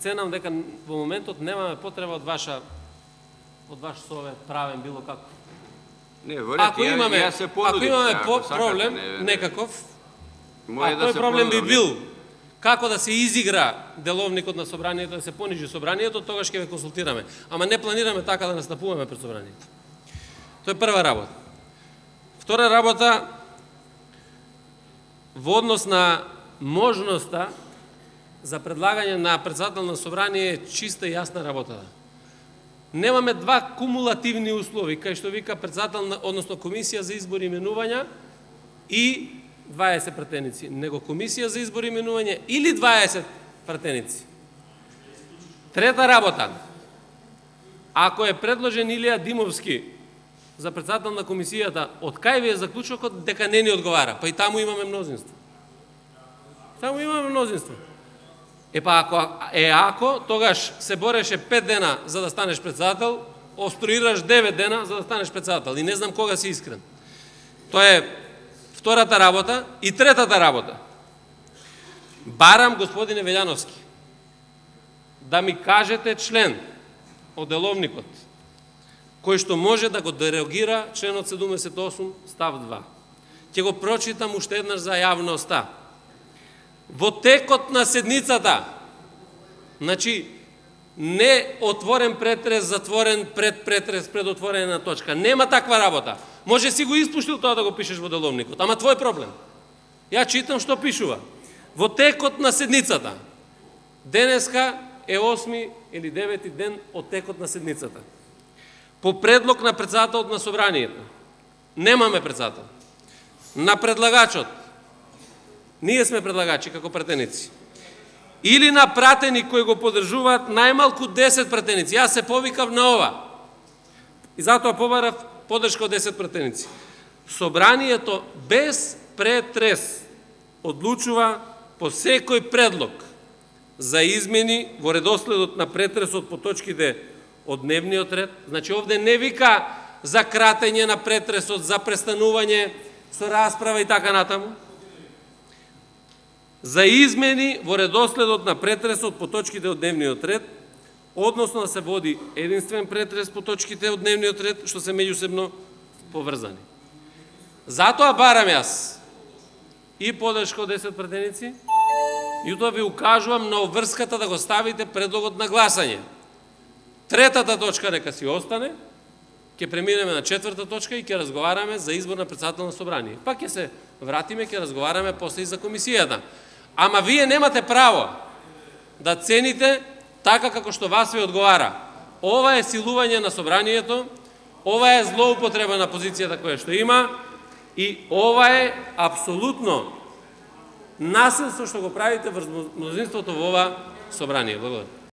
ценам дека во моментот немаме потреба од ваш совет правен било како. Ако имаме проблем некаков, тој проблем би бил како да се изигра деловникот на собранието, да се понижи собранието, тогаш ќе ве консултираме. Ама не планираме така да настапуваме пред собранието. Тоа е прва работа. Втора работа, во однос на можноста за предлагање на председател на собрание е чиста и јасна работа. Немаме два кумулативни услови, кај што вика председател, односно комисија за избор и именувања и 20 пратеници, него комисија за избор и именување или 20 пратеници. Трета работа, ако е предложен Илија Димовски за председател на комисијата, од кај ви е заклучокот дека не ни одговара? Па и таму имаме мнозинство. Ако тогаш се бореше 5 дена за да станеш председател, обструираш 9 дена за да станеш председател. И не знам кога си искрен. Тоа е втората работа. И третата работа. Барам, господине Велјановски, да ми кажете член од деловникот кој што може да го дерогира членот 78 став 2. Ќе го прочитам уште еднаш за јавноста. Во текот на седницата, значи не отворен претрес, затворен претрес, пред отворене на точка. Нема таква работа. Може си го испуштил тоа да го пишеш во деловникот, ама твој проблем. Ја читам што пишува. Во текот на седницата. Денеска е 8 или 9 ден од текот на седницата. По предлог на председателот на собранието. Немаме председател. На предлагачот. Ние сме предлагачи како пратеници. Или на пратени кои го поддржуваат најмалку 10 пратеници. Јас се повикав на ова. И затоа побарав поддршка од 10 пратеници. Собранието без претрес одлучува по секој предлог за измени во редоследот на претресот по точките од дневниот ред. Значи овде не вика за кратење на претресот, за престанување со расправа и така натаму. За измени во редоследот на претресот по точките од дневниот ред, односно да се води единствен претрес по точките од дневниот ред, што се меѓусебно поврзани. Затоа барам јас и поддршка од 10 пратеници, и тоа ви укажувам на обврската да го ставите предлогот на гласање. Третата точка нека си остане, ќе преминеме на четврта точка и ќе разговараме за избор на председател на собрание. Пак ќе се вратиме, ќе разговараме после и за комисијата. Ама вие немате право да цените така како што вас ви одговара. Ова е силување на собранието, ова е злоупотреба на позицијата која што има и ова е апсолутно насилство што го правите врз мнозинството во ова собрание. Благодарам.